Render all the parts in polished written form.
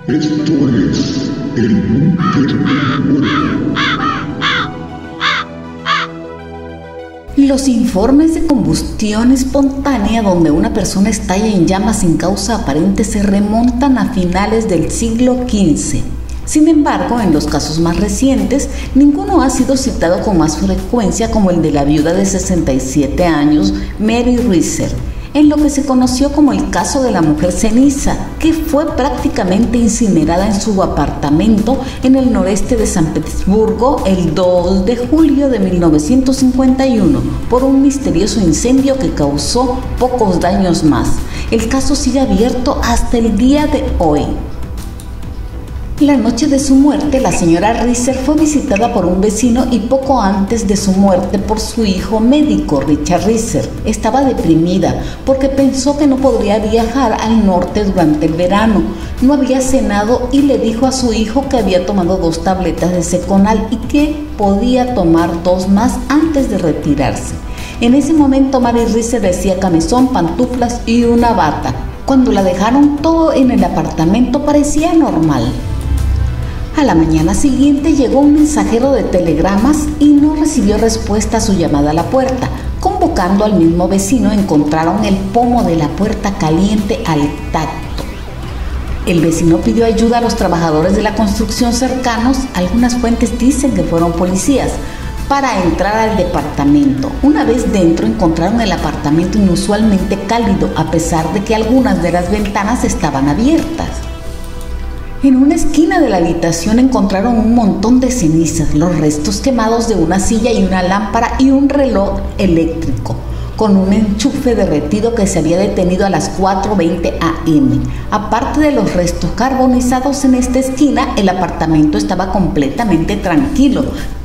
Esto es el búnker del cuerpo. Los informes de combustión espontánea donde una persona estalla en llamas sin causa aparente se remontan a finales del siglo XV. Sin embargo, en los casos más recientes, ninguno ha sido citado con más frecuencia como el de la viuda de 67 años, Mary Reeser, en lo que se conoció como el caso de la mujer ceniza, que fue prácticamente incinerada en su apartamento en el noreste de San Petersburgo el 2 de julio de 1951 por un misterioso incendio que causó pocos daños más. El caso sigue abierto hasta el día de hoy. La noche de su muerte, la señora Reeser fue visitada por un vecino y poco antes de su muerte por su hijo médico, Richard Reeser. Estaba deprimida porque pensó que no podría viajar al norte durante el verano. No había cenado y le dijo a su hijo que había tomado 2 tabletas de Seconal y que podía tomar 2 más antes de retirarse. En ese momento, Mary Reeser vestía camisón, pantuflas y una bata. Cuando la dejaron, todo en el apartamento parecía normal. A la mañana siguiente llegó un mensajero de telegramas y no recibió respuesta a su llamada a la puerta. Convocando al mismo vecino, encontraron el pomo de la puerta caliente al tacto. El vecino pidió ayuda a los trabajadores de la construcción cercanos, algunas fuentes dicen que fueron policías, para entrar al departamento. Una vez dentro, encontraron el apartamento inusualmente cálido, a pesar de que algunas de las ventanas estaban abiertas. En una esquina de la habitación encontraron un montón de cenizas, los restos quemados de una silla y una lámpara y un reloj eléctrico con un enchufe derretido que se había detenido a las 4:20 am. Aparte de los restos carbonizados en esta esquina, el apartamento estaba completamente tranquilo.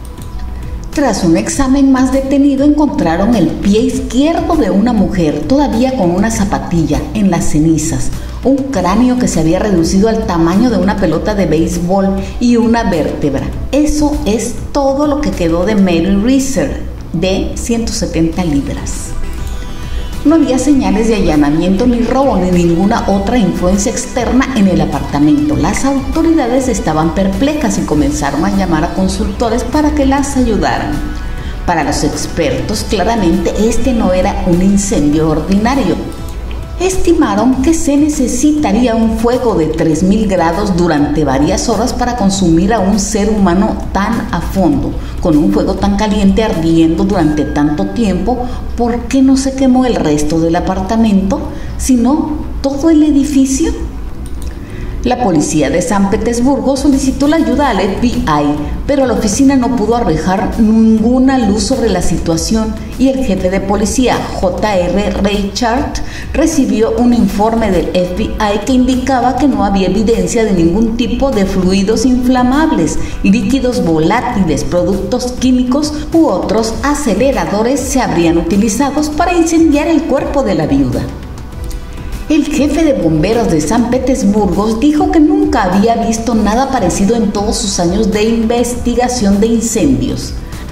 Tras un examen más detenido, encontraron el pie izquierdo de una mujer, todavía con una zapatilla, en las cenizas, un cráneo que se había reducido al tamaño de una pelota de béisbol y una vértebra. Eso es todo lo que quedó de Mary Reeser, de 170 libras. No había señales de allanamiento ni robo ni ninguna otra influencia externa en el apartamento. Las autoridades estaban perplejas y comenzaron a llamar a consultores para que las ayudaran. Para los expertos, claramente este no era un incendio ordinario. Estimaron que se necesitaría un fuego de 3000 grados durante varias horas para consumir a un ser humano tan a fondo. Con un fuego tan caliente ardiendo durante tanto tiempo, ¿por qué no se quemó el resto del apartamento, sino todo el edificio? La policía de San Petersburgo solicitó la ayuda al FBI, pero la oficina no pudo arrojar ninguna luz sobre la situación y el jefe de policía, J.R. Reichard, recibió un informe del FBI que indicaba que no había evidencia de ningún tipo de fluidos inflamables, líquidos volátiles, productos químicos u otros aceleradores se habrían utilizado para incendiar el cuerpo de la viuda. El jefe de bomberos de San Petersburgo dijo que nunca había visto nada parecido en todos sus años de investigación de incendios.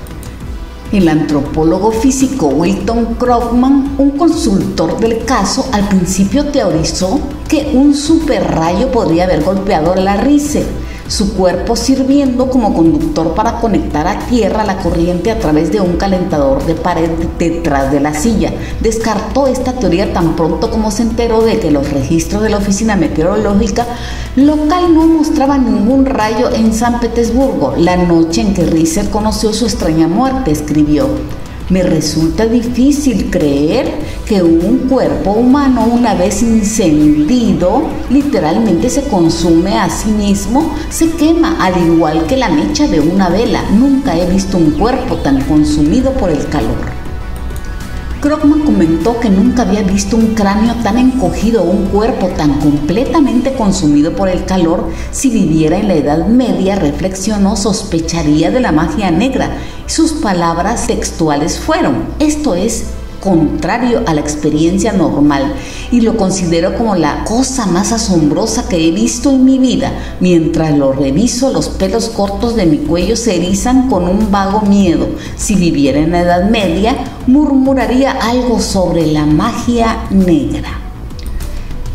El antropólogo físico Wilton Krugman, un consultor del caso, al principio teorizó que un superrayo podría haber golpeado a la Reeser, su cuerpo sirviendo como conductor para conectar a tierra la corriente a través de un calentador de pared detrás de la silla. Descartó esta teoría tan pronto como se enteró de que los registros de la Oficina Meteorológica local no mostraban ningún rayo en San Petersburgo. La noche en que Reeser conoció su extraña muerte, escribió: "Me resulta difícil creer que un cuerpo humano, una vez incendido, literalmente se consume a sí mismo, se quema, al igual que la mecha de una vela. Nunca he visto un cuerpo tan consumido por el calor". Krugman comentó que nunca había visto un cráneo tan encogido o un cuerpo tan completamente consumido por el calor. Si viviera en la Edad Media, reflexionó, sospecharía de la magia negra. Sus palabras textuales fueron: "Esto es contrario a la experiencia normal y lo considero como la cosa más asombrosa que he visto en mi vida. Mientras lo reviso, los pelos cortos de mi cuello se erizan con un vago miedo. Si viviera en la Edad Media, murmuraría algo sobre la magia negra".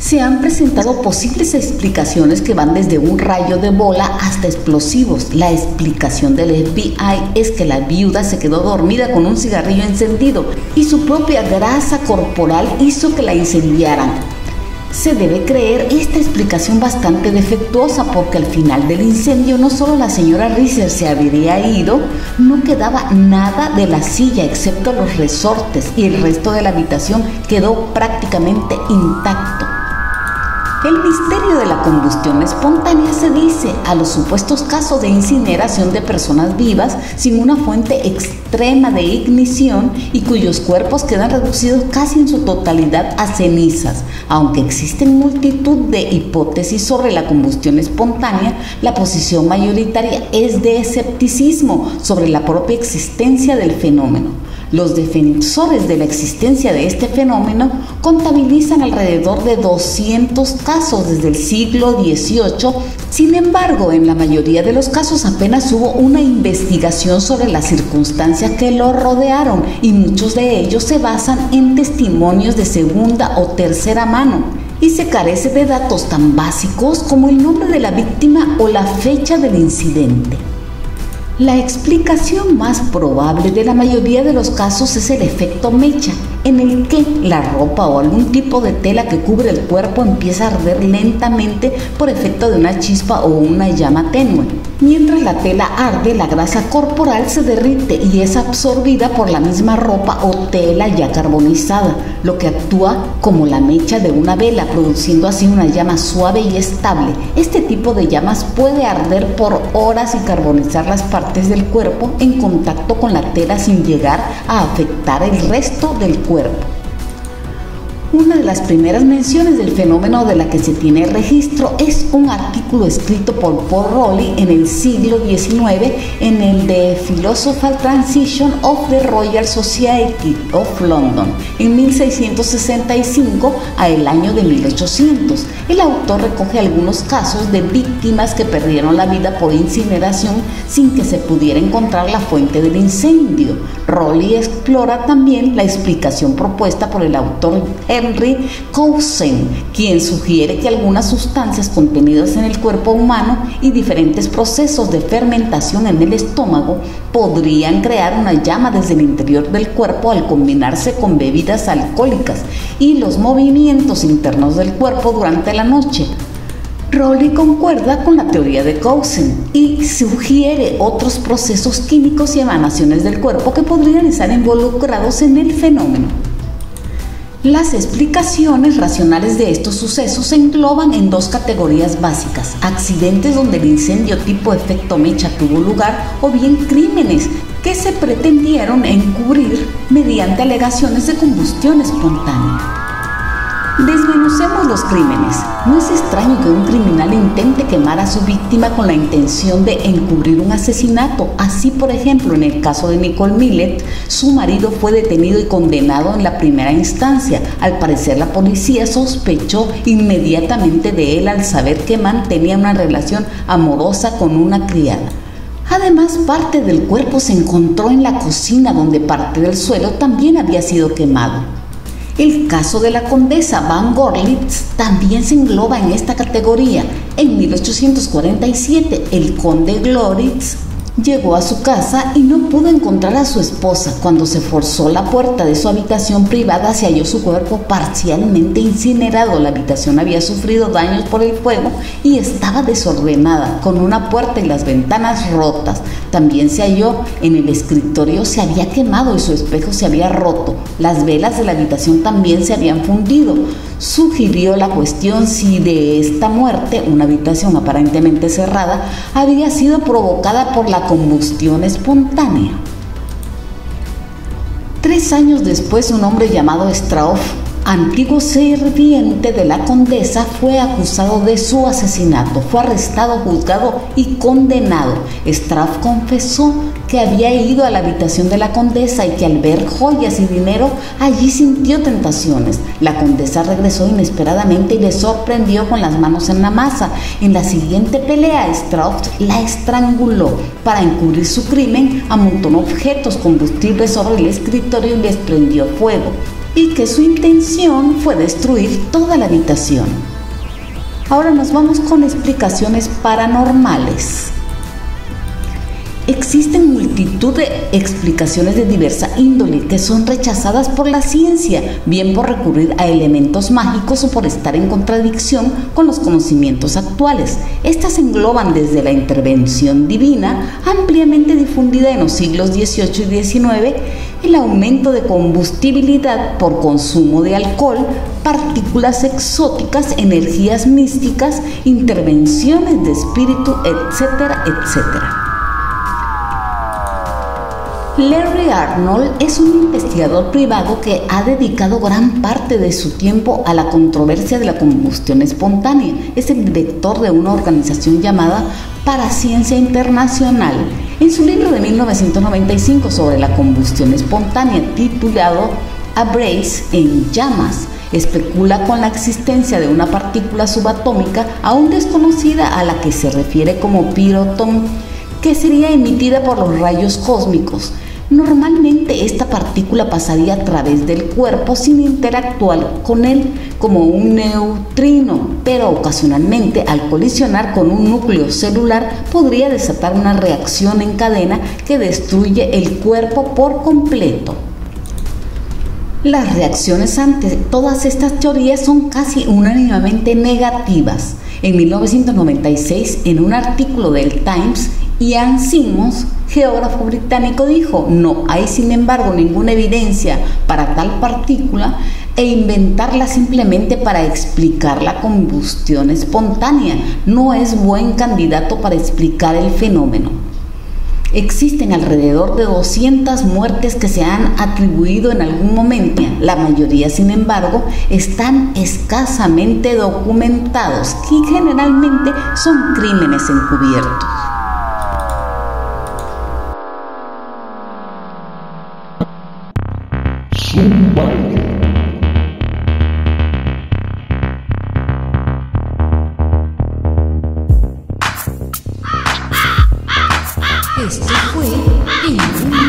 Se han presentado posibles explicaciones que van desde un rayo de bola hasta explosivos. La explicación del FBI es que la viuda se quedó dormida con un cigarrillo encendido y su propia grasa corporal hizo que la incendiaran. Se debe creer esta explicación bastante defectuosa porque al final del incendio no solo la señora Reeser se habría ido, no quedaba nada de la silla excepto los resortes y el resto de la habitación quedó prácticamente intacto. El misterio de la combustión espontánea se dice a los supuestos casos de incineración de personas vivas sin una fuente extrema de ignición y cuyos cuerpos quedan reducidos casi en su totalidad a cenizas. Aunque existen multitud de hipótesis sobre la combustión espontánea, la posición mayoritaria es de escepticismo sobre la propia existencia del fenómeno. Los defensores de la existencia de este fenómeno contabilizan alrededor de 200 casos desde el siglo XVIII. Sin embargo, en la mayoría de los casos apenas hubo una investigación sobre las circunstancias que lo rodearon y muchos de ellos se basan en testimonios de segunda o tercera mano. Y se carece de datos tan básicos como el nombre de la víctima o la fecha del incidente. La explicación más probable de la mayoría de los casos es el efecto mecha, en el que la ropa o algún tipo de tela que cubre el cuerpo empieza a arder lentamente por efecto de una chispa o una llama tenue. Mientras la tela arde, la grasa corporal se derrite y es absorbida por la misma ropa o tela ya carbonizada, lo que actúa como la mecha de una vela, produciendo así una llama suave y estable. Este tipo de llamas puede arder por horas y carbonizar las partes del cuerpo en contacto con la tela sin llegar a afectar el resto del cuerpo. Una de las primeras menciones del fenómeno de la que se tiene registro es un artículo escrito por Paul Rowley en el siglo XIX en el The Philosophical Transition of the Royal Society of London en 1665 a el año de 1800. El autor recoge algunos casos de víctimas que perdieron la vida por incineración sin que se pudiera encontrar la fuente del incendio. Rowley explora también la explicación propuesta por el autor Henry Coulson, quien sugiere que algunas sustancias contenidas en el cuerpo humano y diferentes procesos de fermentación en el estómago podrían crear una llama desde el interior del cuerpo al combinarse con bebidas alcohólicas y los movimientos internos del cuerpo durante la noche. Rowley concuerda con la teoría de Coulson y sugiere otros procesos químicos y emanaciones del cuerpo que podrían estar involucrados en el fenómeno. Las explicaciones racionales de estos sucesos se engloban en dos categorías básicas: accidentes donde el incendio tipo efecto mecha tuvo lugar, o bien crímenes que se pretendieron encubrir mediante alegaciones de combustión espontánea. Desmenucemos los crímenes. No es extraño que un criminal intente quemar a su víctima con la intención de encubrir un asesinato. Así, por ejemplo, en el caso de Nicole Millet, su marido fue detenido y condenado en la primera instancia. Al parecer, la policía sospechó inmediatamente de él al saber que mantenía una relación amorosa con una criada. Además, parte del cuerpo se encontró en la cocina, donde parte del suelo también había sido quemado. El caso de la condesa Van Gorlitz también se engloba en esta categoría. En 1847, el conde Glorix llegó a su casa y no pudo encontrar a su esposa. Cuando se forzó la puerta de su habitación privada, se halló su cuerpo parcialmente incinerado. La habitación había sufrido daños por el fuego y estaba desordenada, con una puerta y las ventanas rotas. También se halló en el escritorio, se había quemado y su espejo se había roto. Las velas de la habitación también se habían fundido. Sugirió la cuestión si de esta muerte, una habitación aparentemente cerrada, había sido provocada por la combustión espontánea. 3 años después, un hombre llamado Strauss, antiguo sirviente de la condesa, fue acusado de su asesinato. Fue arrestado, juzgado y condenado. Strauss confesó que había ido a la habitación de la condesa y que al ver joyas y dinero allí sintió tentaciones. La condesa regresó inesperadamente y le sorprendió con las manos en la masa. En la siguiente pelea, Strauss la estranguló. Para encubrir su crimen, amontonó objetos combustibles sobre el escritorio y les prendió fuego. y que su intención fue destruir toda la habitación. Ahora nos vamos con explicaciones paranormales. Existen multitud de explicaciones de diversa índole que son rechazadas por la ciencia, bien por recurrir a elementos mágicos o por estar en contradicción con los conocimientos actuales. Estas engloban desde la intervención divina, ampliamente difundida en los siglos XVIII y XIX, el aumento de combustibilidad por consumo de alcohol, partículas exóticas, energías místicas, intervenciones de espíritu, etcétera, etcétera. Larry Arnold es un investigador privado que ha dedicado gran parte de su tiempo a la controversia de la combustión espontánea. Es el director de una organización llamada Paraciencia Internacional. En su libro de 1995 sobre la combustión espontánea, titulado A Blaze en Llamas, especula con la existencia de una partícula subatómica aún desconocida a la que se refiere como pirotón, que sería emitida por los rayos cósmicos. Normalmente esta partícula pasaría a través del cuerpo sin interactuar con él como un neutrino, pero ocasionalmente al colisionar con un núcleo celular podría desatar una reacción en cadena que destruye el cuerpo por completo. Las reacciones ante todas estas teorías son casi unánimemente negativas. En 1996, en un artículo del Times, Ian Simmons, geógrafo británico, dijo: no hay sin embargo ninguna evidencia para tal partícula e inventarla simplemente para explicar la combustión espontánea no es buen candidato para explicar el fenómeno. Existen alrededor de 200 muertes que se han atribuido en algún momento. La mayoría, sin embargo, están escasamente documentados y generalmente son crímenes encubiertos. Esto fue El Mundo